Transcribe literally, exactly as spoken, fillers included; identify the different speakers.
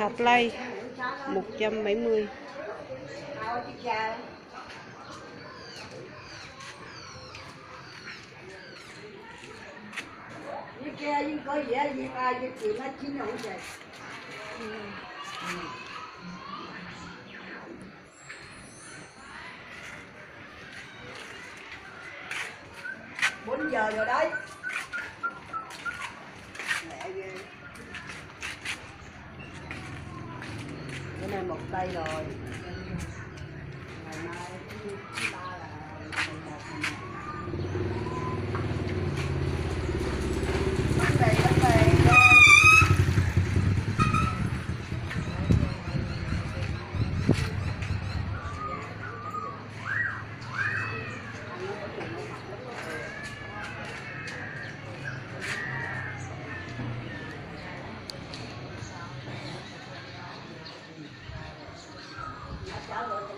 Speaker 1: hạt lay một trăm bảy mươi.
Speaker 2: Bốn giờ rồi đấy. Mẹ ghê. Bữa nay một tay rồi.